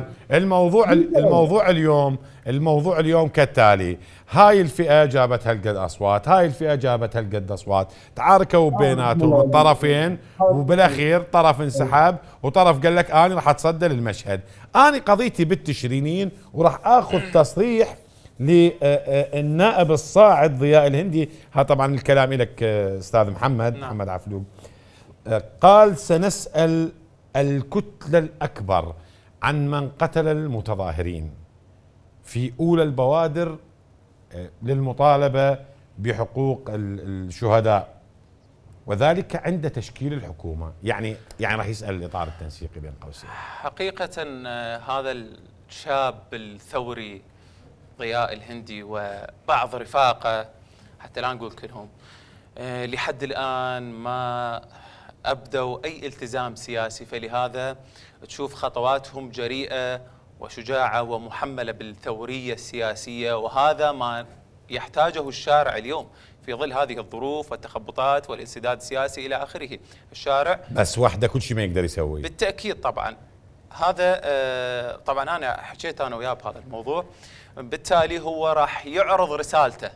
الموضوع اليوم كالتالي: هاي الفئه جابت هالقد اصوات، هاي الفئه جابت هالقد اصوات، تعاركوا بيناتهم الطرفين، وبالاخير طرف انسحب وطرف قال لك انا راح اتصدى للمشهد. انا قضيتي بالتشرينيين وراح اخذ تصريح للنائب الصاعد ضياء الهندي. ها طبعا الكلام لك استاذ محمد.
نعم.
محمد عفلوب قال: سنسأل الكتلة الأكبر عن من قتل المتظاهرين في أولى البوادر للمطالبة بحقوق الشهداء، وذلك عند تشكيل الحكومة. يعني راح يسأل الإطار التنسيقي بين قوسين.
حقيقة هذا الشاب الثوري ضياء الهندي وبعض رفاقه، حتى لا نقول كلهم، لحد الآن ما أبدوا أي التزام سياسي، فلهذا تشوف خطواتهم جريئة وشجاعة ومحملة بالثورية السياسية، وهذا ما يحتاجه الشارع اليوم في ظل هذه الظروف والتخبطات والانسداد السياسي إلى آخره. الشارع
بس وحده كل شيء ما يقدر يسوي
بالتأكيد. طبعا هذا طبعا أنا حكيت أنا وياه بهذا الموضوع، بالتالي هو راح يعرض رسالته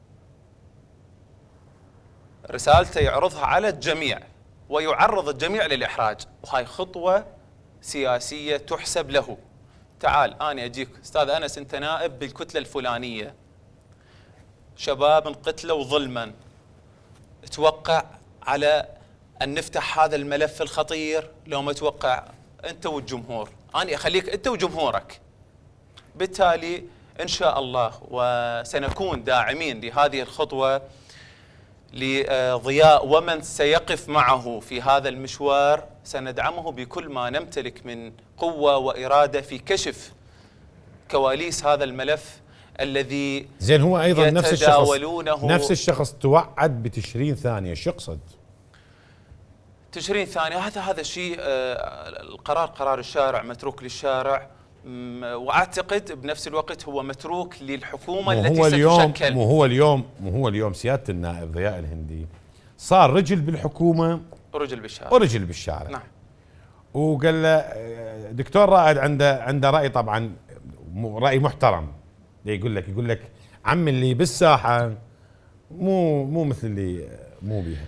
يعرضها على الجميع ويعرض الجميع للإحراج، وهاي خطوة سياسية تحسب له. تعال أنا أجيك أستاذ أنس، أنت نائب بالكتلة الفلانية، شباب انقتلوا ظلما، توقع على أن نفتح هذا الملف الخطير لو ما توقع أنت والجمهور. أنا أخليك أنت وجمهورك. بالتالي إن شاء الله وسنكون داعمين لهذه الخطوة لضياء ومن سيقف معه في هذا المشوار، سندعمه بكل ما نمتلك من قوة وإرادة في كشف كواليس هذا الملف الذي
زين. هو أيضا نفس الشخص توعد بتشرين ثانية. شو يقصد
تشرين ثانية؟ هذا الشيء قرار الشارع، متروك للشارع، واعتقد بنفس الوقت هو متروك للحكومه التي ستشكل.
مو هو اليوم سياده النائب ضياء الهندي صار رجل بالحكومه ورجل بالشارع.
نعم.
وقال له دكتور رائد عنده راي، طبعا راي محترم، يقول لك عم اللي بالساحه مو مثل اللي مو بيها.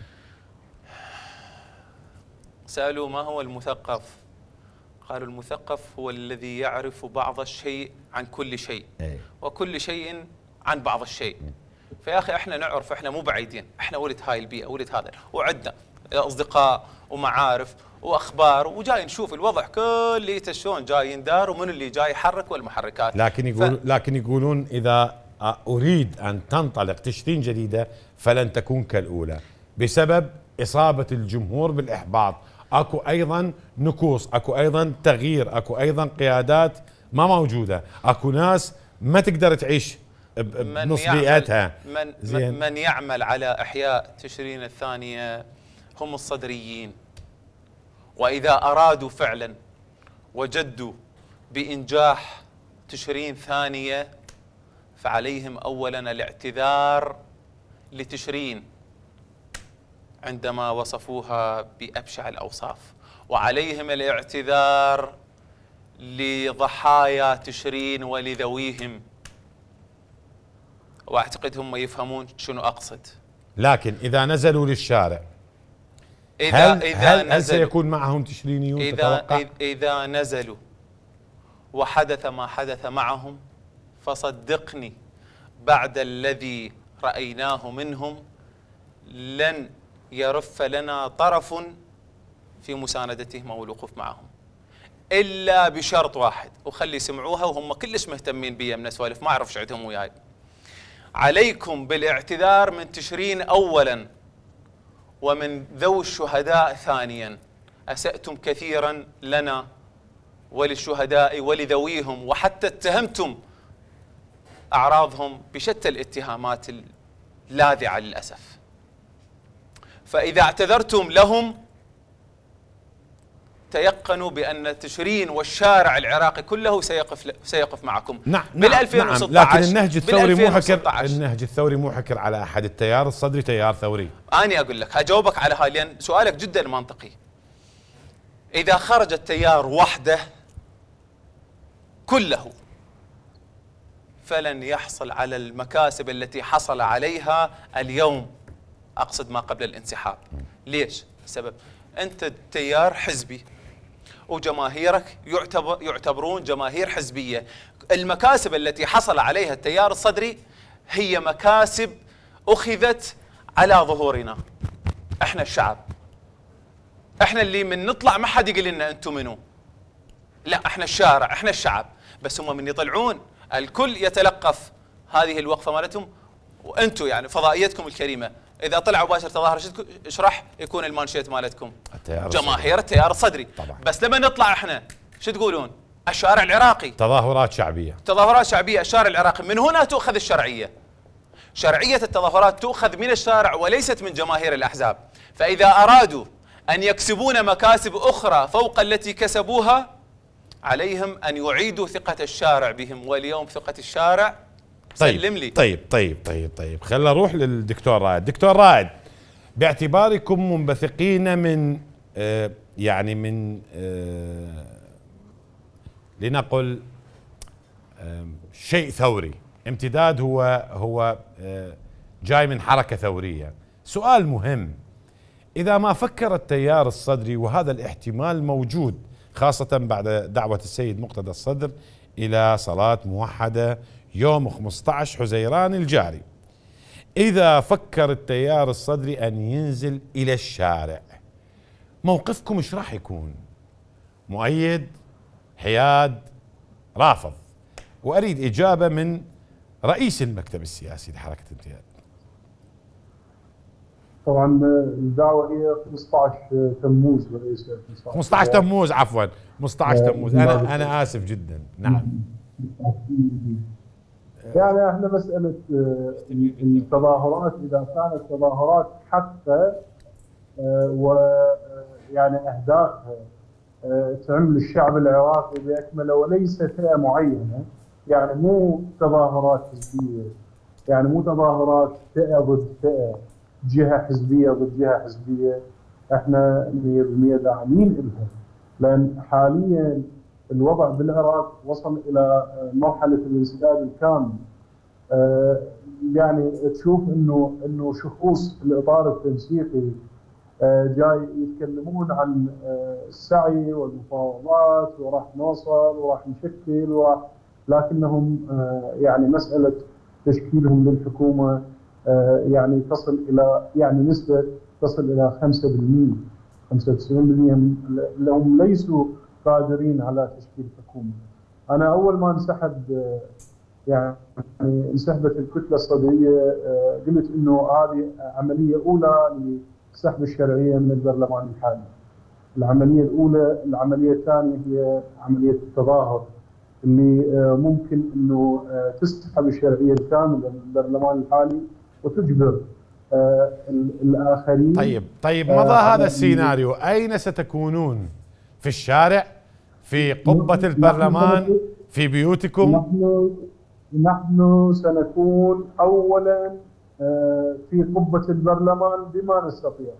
سالوا ما هو المثقف؟ قالوا المثقف هو الذي يعرف بعض الشيء عن كل شيء، وكل شيء عن بعض الشيء. فيا أخي احنا نعرف، احنا مو بعيدين، احنا ولد هاي البيئة، ولد هذا، وعندنا أصدقاء ومعارف وأخبار، وجاي نشوف الوضع كليته شلون جاي يندار ومن اللي جاي يحرك والمحركات.
لكن يقولون إذا أريد أن تنطلق تشرين جديدة فلن تكون كالأولى بسبب إصابة الجمهور بالإحباط. اكو ايضا نكوص، اكو ايضا تغيير، اكو ايضا قيادات ما موجوده، اكو ناس ما تقدر تعيش بنص بيئتها.
من يعمل على احياء تشرين الثانيه هم الصدريين، واذا ارادوا فعلا وجدوا بانجاح تشرين ثانيه فعليهم اولا الاعتذار لتشرين عندما وصفوها بأبشع الأوصاف، وعليهم الاعتذار لضحايا تشرين ولذويهم، وأعتقد هم يفهمون شنو أقصد.
لكن إذا نزلوا للشارع هل سيكون معهم تشرينيون؟
إذا نزلوا وحدث ما حدث معهم، فصدقني بعد الذي رأيناه منهم لن يرف لنا طرف في مساندتهم او الوقوف معهم، الا بشرط واحد، وخلي يسمعوها وهم كلش مهتمين بيا من اسوالف ما اعرف ايش عندهم وياي. عليكم بالاعتذار من تشرين اولا، ومن ذوي الشهداء ثانيا. اسأتم كثيرا لنا وللشهداء ولذويهم، وحتى اتهمتم اعراضهم بشتى الاتهامات اللاذعه للاسف. فإذا اعتذرتم لهم تيقنوا بأن تشرين والشارع العراقي كله سيقف معكم.
نعم
بال 2016
نعم، لكن النهج الثوري مو حكر،
النهج
الثوري مو حكر على أحد. التيار الصدري تيار ثوري.
أنا أقول لك هجاوبك على هاي لأن سؤالك جدا منطقي. إذا خرج التيار وحده كله فلن يحصل على المكاسب التي حصل عليها اليوم، أقصد ما قبل الانسحاب. ليش؟ السبب أنت تيار حزبي وجماهيرك يعتبرون جماهير حزبية. المكاسب التي حصل عليها التيار الصدري هي مكاسب أخذت على ظهورنا احنا الشعب، احنا اللي من نطلع ما حد يقول لنا انتم منو، لا احنا الشارع احنا الشعب. بس هم من يطلعون الكل يتلقف هذه الوقفة مالتهم، وانتم يعني فضائيتكم الكريمة اذا طلعوا باشر تظاهر ايش راح يكون المانشيت مالتكم؟ جماهير التيار الصدري طبعا. بس لما نطلع احنا شو تقولون؟ الشارع العراقي،
تظاهرات شعبية،
تظاهرات شعبية، الشارع العراقي. من هنا تؤخذ الشرعية. شرعية التظاهرات تؤخذ من الشارع وليست من جماهير الأحزاب. فإذا أرادوا أن يكسبون مكاسب أخرى فوق التي كسبوها عليهم أن يعيدوا ثقة الشارع بهم، واليوم ثقة الشارع سلم لي.
طيب خلينا نروح للدكتور رائد. دكتور رائد، باعتباركم منبثقين من يعني من لنقل شيء ثوري، امتداد هو جاي من حركة ثورية. سؤال مهم، إذا ما فكر التيار الصدري، وهذا الاحتمال موجود خاصة بعد دعوة السيد مقتدى الصدر إلى صلاة موحدة يوم 15 حزيران الجاري، إذا فكر التيار الصدري أن ينزل إلى الشارع، موقفكم ايش راح يكون؟ مؤيد، حياد، رافض؟ وأريد إجابة من رئيس المكتب السياسي لحركة الامتداد.
طبعا الدعوة هي 15 تموز وليس
15 تموز، عفوا 15 تموز. أنا آسف جدا. نعم.
يعني احنا مسألة التظاهرات إذا كانت تظاهرات حتى ويعني أهدافها تعم للشعب العراقي بأكمله وليس فئة معينة، يعني مو تظاهرات حزبية، يعني مو تظاهرات فئة ضد فئة، جهة حزبية ضد جهة حزبية، احنا 100% داعمين لها. لأن حاليا الوضع بالعراق وصل إلى مرحلة الانسداد الكامل. يعني تشوف انه شخوص الإطار التنسيقي جاي يتكلمون عن السعي والمفاوضات وراح نوصل وراح نشكل لكنهم يعني مسألة تشكيلهم للحكومة يعني تصل إلى يعني نسبة تصل إلى 5%، 95% هم ليسوا قادرين على تشكيل حكومة. أنا أول ما يعني انسحبت الكتلة الصدرية قلت إنه هذه عملية أولى لسحب الشرعية من البرلمان الحالي. العملية الأولى، العملية الثانية هي عملية التظاهر اللي ممكن إنه تسحب الشرعية الكاملة من البرلمان الحالي وتجبر الآخرين.
طيب مضى هذا السيناريو، أين ستكونون؟ في الشارع؟ في قبة البرلمان؟ في بيوتكم؟
نحن سنكون أولا في قبة البرلمان بما نستطيع،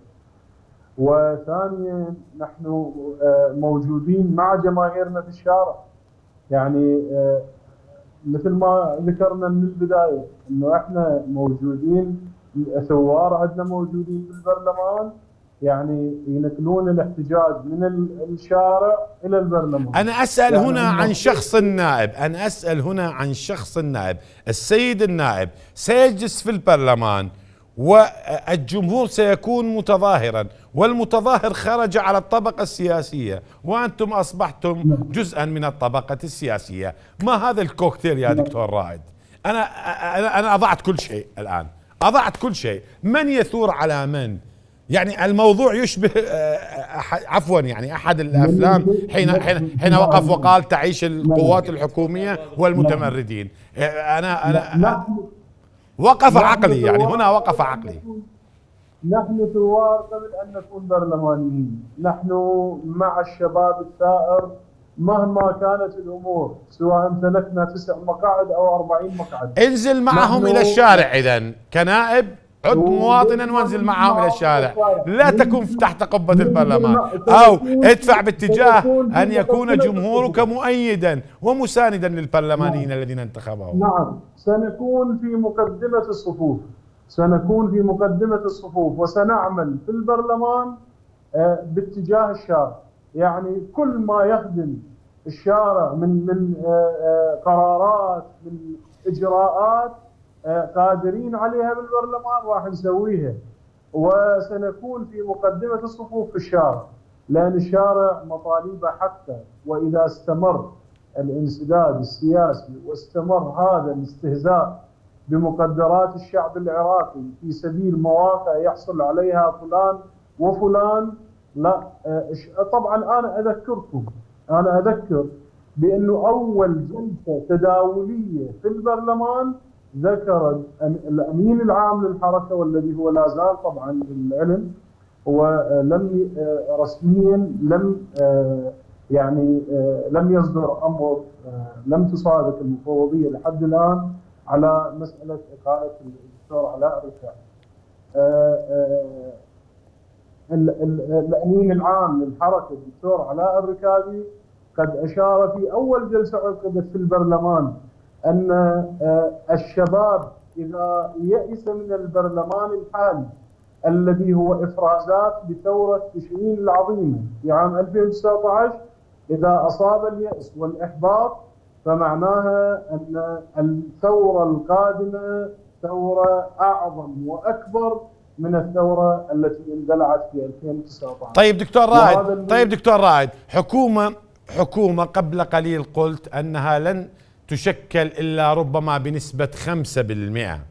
وثانيا نحن موجودين مع جماهيرنا في الشارع. يعني مثل ما ذكرنا من البداية انه احنا موجودين، ثوار عندنا موجودين بالبرلمان، يعني ينقلون الاحتجاج من الشارع الى البرلمان.
انا اسال يعني هنا عن شخص النائب، انا اسال هنا عن شخص النائب. السيد النائب سيجلس في البرلمان والجمهور سيكون متظاهرا، والمتظاهر خرج على الطبقة السياسية، وأنتم أصبحتم جزءا من الطبقة السياسية. ما هذا الكوكتيل يا دكتور رائد؟ أنا أضعت كل شيء الآن، أضعت كل شيء. من يثور على من؟ يعني الموضوع يشبه عفوا يعني أحد الأفلام حين وقف وقال تعيش القوات الحكومية والمتمردين. أنا وقف عقلي، يعني هنا وقف عقلي.
نحن ثوار قبل أن نكون برلمانيين، نحن مع الشباب الثائر مهما كانت الأمور، سواء امتلكنا 9 مقاعد أو 40 مقعد.
انزل معهم إلى الشارع إذن كنائب، عد مواطنا وانزل معهم إلى الشارع، لا تكن تحت قبة البرلمان، أو ادفع باتجاه أن يكون جمهورك مؤيدا ومساندا للبرلمانيين الذين انتخبهم.
نعم، سنكون في مقدمة الصفوف، سنكون في مقدمة الصفوف، وسنعمل في البرلمان باتجاه الشارع. يعني كل ما يخدم الشارع من قرارات، من إجراءات قادرين عليها بالبرلمان راح نسويها، وسنكون في مقدمة الصفوف في الشارع، لأن الشارع مطالبه حقه. وإذا استمر الانسداد السياسي واستمر هذا الاستهزاء بمقدرات الشعب العراقي في سبيل مواقع يحصل عليها فلان وفلان، لا. طبعا أنا أذكر بأنه أول جلسة تداولية في البرلمان ذكر الأمين العام للحركة، والذي هو لا زال طبعا للعلم، ولم رسميا لم يصدر أمر، لم تصادق المفوضية لحد الآن على مسألة إقالة الدكتور علاء الركابي. الأمين العام للحركة الدكتور علاء الركابي قد أشار في أول جلسة عقدت في البرلمان أن الشباب إذا يئس من البرلمان الحالي الذي هو إفرازات بثورة تشرين العظيمة في عام 2019، إذا أصاب اليأس والإحباط فمعناها أن الثورة القادمة ثورة أعظم وأكبر من الثورة التي اندلعت في 2019.
طيب دكتور رائد، حكومة قبل قليل قلت أنها لن تشكل إلا ربما بنسبة 5%.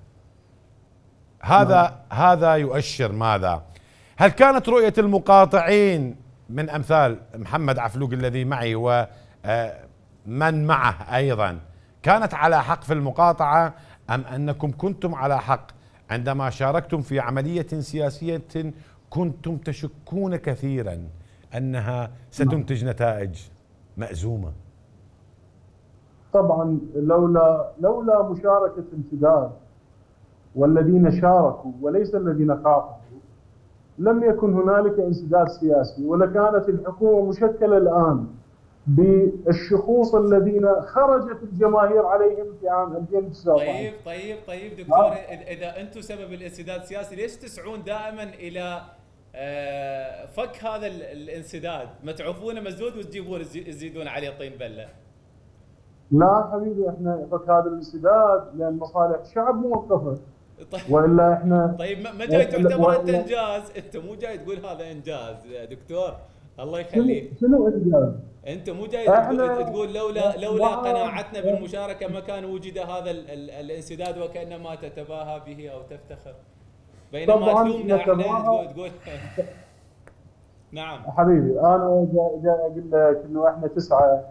هذا يؤشر ماذا؟ هل كانت رؤية المقاطعين من أمثال محمد عفلوق الذي معي ومن معه أيضا كانت على حق في المقاطعة، أم أنكم كنتم على حق عندما شاركتم في عملية سياسية كنتم تشكون كثيرا أنها ستنتج نتائج مأزومة؟
طبعا لولا مشاركة امتداد والذين شاركوا وليس الذين قاطعوا لم يكن هنالك انسداد سياسي، ولكانت الحكومة مشكلة الآن بالشخوص الذين خرجت الجماهير عليهم في عام 2019.
طيب دكتور، إذا أنتم سبب الانسداد السياسي ليش تسعون دائما إلى فك هذا الانسداد؟ ما تعوفونه مسدود وتجيبون تزيدون عليه طين بلة.
لا حبيبي، احنا فك هذا الانسداد لأن مصالح الشعب موقفة. والا احنا
ما جاي تعتبر انت انجاز؟ انت مو جاي تقول هذا انجاز دكتور، الله يخليك.
شنو انجاز؟
انت مو جاي تقول لولا قناعتنا بالمشاركه ما كان وجد هذا الانسداد وكانما تتباهى به او تفتخر، بينما تلومنا احنا تقول نعم
حبيبي. انا جاي اقول لك انه احنا 9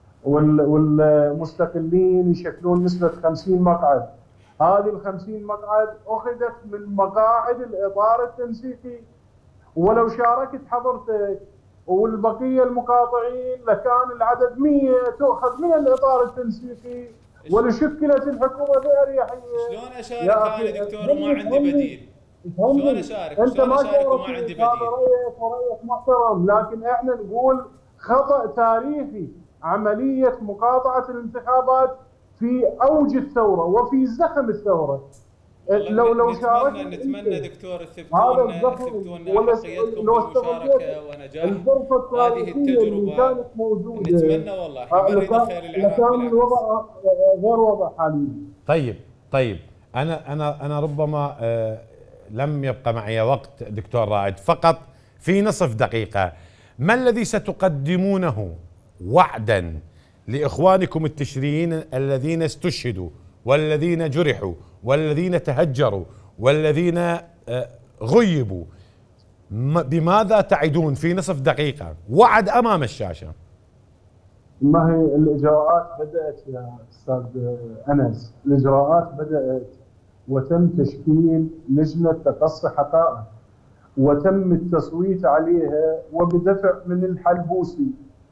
والمستقلين يشكلون نسبه 50 مقعد. هذه ال50 مقعد أخذت من مقاعد الإطار التنسيقي، ولو شاركت حضرتك والبقية المقاطعين لكان العدد 100 تؤخذ من الإطار التنسيقي ولشكلت الحكومة بأريحية.
شلون أشارك أنا دكتور وما عندي بديل؟ شلون أشارك وما عندي بديل؟
رأيك محترم، لكن احنا نقول خطأ تاريخي عملية مقاطعة الانتخابات في اوج الثوره وفي زخم الثوره.
لو شاركنا نتمنى دكتور تثبتون احقيتكم بالمشاركه ونجاح هذه التجربه.
كانت موجوده،
نتمنى والله احنا نريد الخير للعراق.
كان الوضع غير وضع حاليا.
طيب انا ربما لم يبقى معي وقت دكتور رائد، فقط في نصف دقيقه، ما الذي ستقدمونه وعدا لإخوانكم التشريعيين الذين استشهدوا والذين جرحوا والذين تهجروا والذين غيبوا؟ بماذا تعدون في نصف دقيقة وعد أمام الشاشة؟
ما هي الإجراءات بدأت يا أستاذ أنس، الإجراءات بدأت وتم تشكيل لجنة تقصي حقائق وتم التصويت عليها وبدفع من الحلبوسي.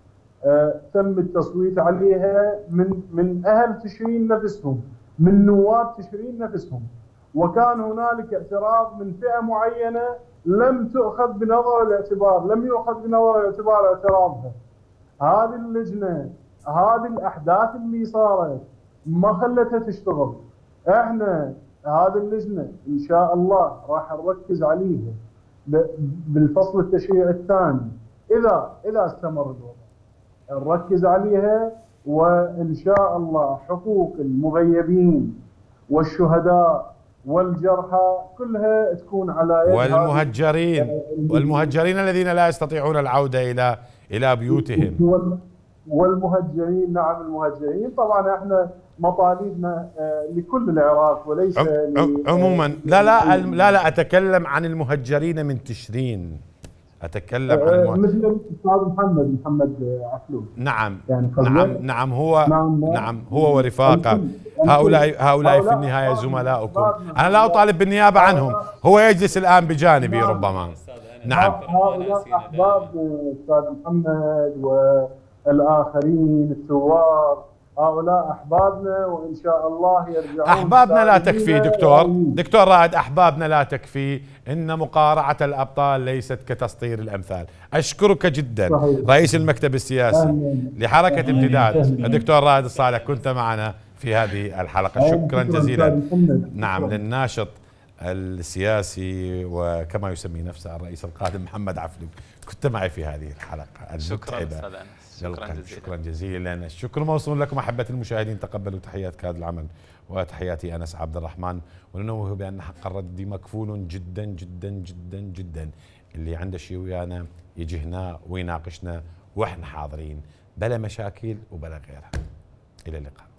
تم التصويت عليها من أهل تشرين نفسهم، من نواب تشرين نفسهم، وكان هنالك اعتراض من فئة معينة لم تؤخذ بنظر الاعتبار، لم يؤخذ بنظر الاعتبار اعتراضها. هذه اللجنة، هذه الأحداث اللي صارت ما خلتها تشتغل. احنا هذه اللجنة إن شاء الله راح نركز عليها بالفصل التشريعي الثاني إذا استمر الوضع، نركز عليها، وإن شاء الله حقوق المغيبين والشهداء والجرحى كلها تكون على يد
والمهجرين الذين لا يستطيعون العودة إلى بيوتهم.
والمهجرين، نعم المهجرين طبعا احنا مطالبنا لكل العراق وليس
عموما. لا أتكلم عن المهجرين من تشرين، أتكلم عن
مثل الأستاذ محمد عفلوف.
نعم
يعني
نعم هو ورفاقه. هؤلاء في النهاية زملاؤكم. أنا لا أطالب بالنيابة عنهم، هو يجلس الآن بجانبي ربما. نعم
هؤلاء أحباب أستاذ محمد والآخرين الثوار، هؤلاء أحبابنا وإن شاء الله يرجعون.
أحبابنا لا تكفي دكتور رائد، أحبابنا لا تكفي. إن مقارعة الأبطال ليست كتسطير الأمثال. أشكرك جدا صحيح. رئيس المكتب السياسي لحركة امتداد الدكتور رائد الصالح، كنت معنا في هذه الحلقة. شكرا جزيلا. نعم، للناشط السياسي وكما يسمي نفسه الرئيس القادم محمد عفلوف، كنت معي في هذه الحلقة المتعبة. شكرا جزيلا. الشكر موصول لكم أحبة المشاهدين. تقبلوا تحيات كاد العمل وتحياتي أنس عبد الرحمن، وننوه بأن حق الرد مكفول جدا جدا جدا جدا. اللي عنده شيء ويانا يجي هنا ويناقشنا واحنا حاضرين، بلا مشاكل وبلا غيرها. إلى اللقاء.